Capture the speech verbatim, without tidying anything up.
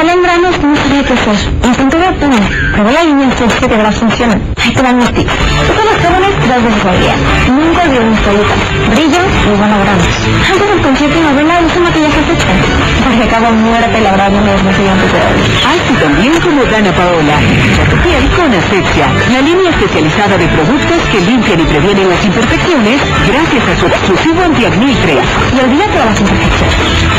salen granos, no sabía qué hacer. Intenté ver uno, probé la línea seis que de verdad funciona. Ahí te van mis tips. Toco los jabones dos veces al día. Nunca olvido mis toallitas. Brillo y buenos granos. Antes del concierto y novela uso maquillaje extra. Porque acabo muerta y la verdad no me desmaquillo antes de hoy. Hazte también como Dana Paola. Cuida tu piel con Asepsia, la línea especializada de productos que limpian y previenen las imperfecciones gracias a su exclusivo antiacné y fresco. Y olvídate de las imperfecciones.